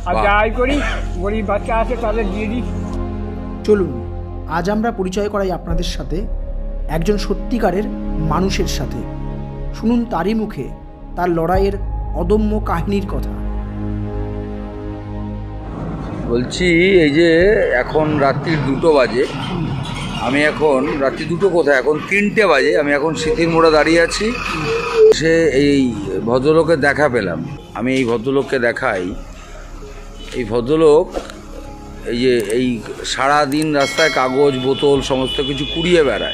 আর যাই করি গরিব বাচ্চা আছে তাদের দিয়ে দিই। চলুন আজ আমরা পরিচয় করাই আপনাদের সাথে একজন সত্যিকারের মানুষের সাথে। শুনুন তারই মুখে তার লড়াইয়ের অদম্য কাহিনীর কথা। বলছি এই যে এখন রাত্রির 2টো বাজে, আমি এখন রাত্রি 2টো কোথায়, এখন 3টে বাজে। আমি এখন স্মৃতির মোড়ে দাঁড়িয়ে আছি। সে এই ভদ্রলোকের দেখা পেলাম। আমি এই ভদ্রলোককে দেখাই। এই ভদ্রলোক এই যে এই সারাদিন রাস্তায় কাগজ বোতল সমস্ত কিছু কুড়িয়ে বেড়ায়।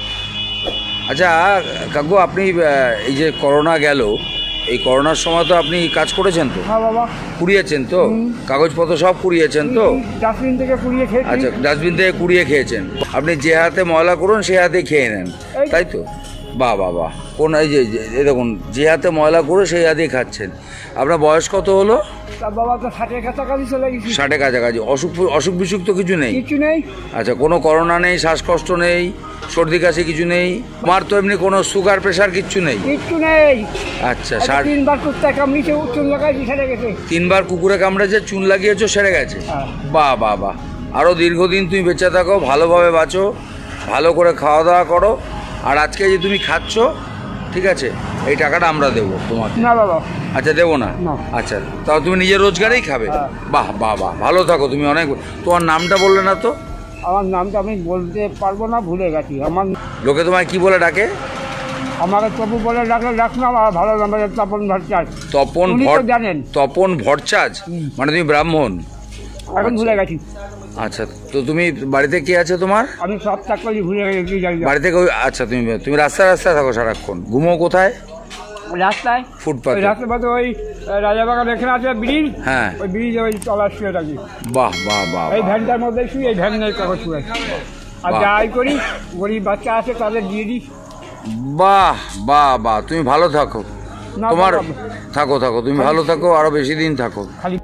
আচ্ছা কাকু, আপনি এই যে করোনা গেল, এই করোনার সময় তো আপনি কাজ করেছেন তো? হ্যাঁ বাবা। কুড়িয়েছেন তো? কাগজপত্র সব কুড়িয়েছেন তো? ডাস্টবিন থেকে কুড়িয়ে খেয়েছি। আচ্ছা, ডাস্টবিন থেকে কুড়িয়ে খেয়েছেন। আপনি যে হাতে ময়লা করুন সেই হাতে খেয়ে নেন, তাই তো? বাহ বাহ বাহ। কোন এই যে দেখুন, যে হাতে ময়লা করে সেই হাতেই খাচ্ছেন। আপনার বয়স কত হলো? বাবা তো 60-এর কাছাকাছি চলে গেছি। 60-এর কাছাকাছি। অসুখ বিসুখ তো কিছু নেই? কিছু নেই। আচ্ছা, কোনো করোনা নেই, শ্বাসকষ্ট নেই, সর্দি কাশি কিছু নেই? আমার তো এমনি কোনো সুগার প্রেশার কিচ্ছু নেই? কিচ্ছু নেই। আচ্ছা, 3বার কুত্তা কামড়িয়েছে, চুন লাগাইছি, সেরে গেছে। 3বার কুকুরে কামড়েছে, চুন লাগিয়েছো, সেরে গেছে? হ্যাঁ। বাহ বাহ বাহ। আরও দীর্ঘদিন তুমি বেঁচে থাকো, ভালোভাবে বাঁচো, ভালো করে খাওয়া দাওয়া করো। আর আজকে যে তুমি খাচ্ছ, ঠিক আছে, এই টাকাটা আমরা দেবো তোমাকে। না বাবা। আচ্ছা, দেবো না? আচ্ছা, তাও তুমি নিজের রোজগারেই খাবে? বাহ বাহ বাহ, ভালো থাকো তুমি অনেক। তোমার নামটা বললে না তো? আমার নামটা আমি বলতে পারবো না, ভুলে গেছি। আমার লোকে তোমায় কি বলে ডাকে? আমাকে তবু বলে ডাকলাম, আর ভালো নাম তপন ভট্টাচার্য। তপন ভট্টাচার্য? মানে তুমি ব্রাহ্মণ? এখন ভুলে গেছি। আচ্ছা, তো তুমি বাড়িতে কে আছে তোমার? আমি সব চাক করি, ভুলে গেছি। বাড়ি থেকে আচ্ছা, তুমি রাস্তায় থাকো সারাক্ষণ? ঘুমো কোথায়? রাস্তায়, ফুটপাথে? রাস্তায় ওই রাজাবাগান এখানে আছে ব্রিজ, হ্যাঁ, ওই ব্রিজ, ওই তলার শুয়ে থাকি। বাহ বাহ বাহ। এই ভ্যানটার মধ্যে শুই, এই ভ্যানের কাগজ শুয়ে। আর যাই করি গরিব বাচ্চা আছে তাদের দিয়ে দিই। বাহ বাহ বাহ, তুমি ভালো থাকো। তোমার থাকো তুমি ভালো থাকো, আরো বেশি দিন থাকো। খালি